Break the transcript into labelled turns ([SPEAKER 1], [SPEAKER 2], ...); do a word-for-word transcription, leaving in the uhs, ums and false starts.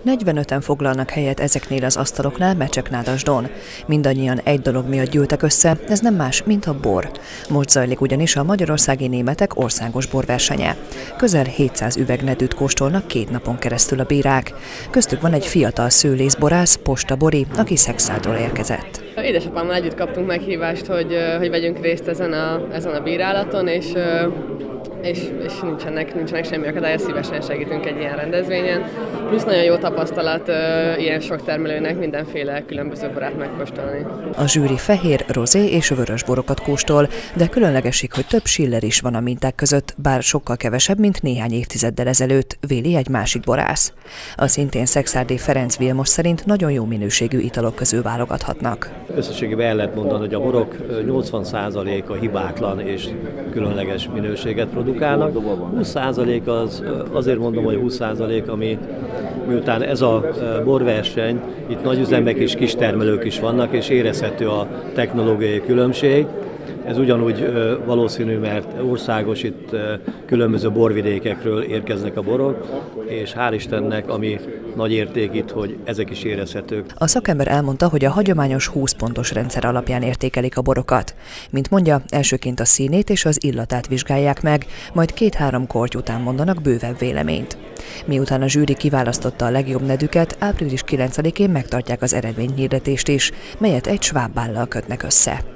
[SPEAKER 1] negyvenöten foglalnak helyet ezeknél az asztaloknál Mecseknádasdon. Mindannyian egy dolog miatt gyűltek össze, ez nem más, mint a bor. Most zajlik ugyanis a magyarországi németek országos borversenye. Közel hétszáz üveg nedűt kóstolnak két napon keresztül a bírák. Köztük van egy fiatal szőlészborász, Posta Bori, aki Szekszártól érkezett.
[SPEAKER 2] Édesapámmal együtt kaptunk meghívást, hogy, hogy vegyünk részt ezen a, ezen a bírálaton, és, és, és nincsenek, nincsenek semmi akadálya, szívesen segítünk egy ilyen rendezvényen. Plusz nagyon jó tapasztalat ilyen sok termelőnek mindenféle különböző borát megkóstolni.
[SPEAKER 1] A zsűri fehér, rozé és vörös borokat kóstol, de különlegesség, hogy több Schiller is van a minták között, bár sokkal kevesebb, mint néhány évtizeddel ezelőtt, véli egy másik borász. A szintén szekszárdi Ferenc Vilmos szerint nagyon jó minőségű italok közül válogathatnak.
[SPEAKER 3] Összességében el lehet mondani, hogy a borok nyolcvan százaléka hibátlan és különleges minőséget produkálnak. húsz százalék az, azért mondom, hogy húsz százalék, ami miután ez a borverseny, itt nagyüzemek és kistermelők is vannak, és érezhető a technológiai különbség. Ez ugyanúgy valószínű, mert országos, itt különböző borvidékekről érkeznek a borok, és hál' Istennek, ami nagy érték itt, hogy ezek is érezhetők.
[SPEAKER 1] A szakember elmondta, hogy a hagyományos húsz pontos rendszer alapján értékelik a borokat. Mint mondja, elsőként a színét és az illatát vizsgálják meg, majd két-három korty után mondanak bővebb véleményt. Miután a zsűri kiválasztotta a legjobb nedűket, április kilencedikén megtartják az eredményhirdetést is, melyet egy sváb bállal kötnek össze.